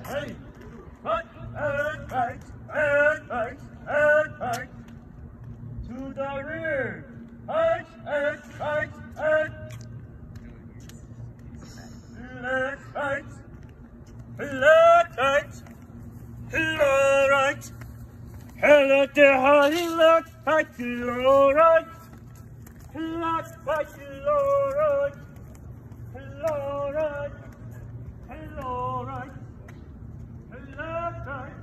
hey, right, and right, and right, and right. To the rear, right, and right, and left, right, left, right, left, right. Hello there, honey, left, right, left, right, left, right, left, right. Hello, right, hello, right, left, right.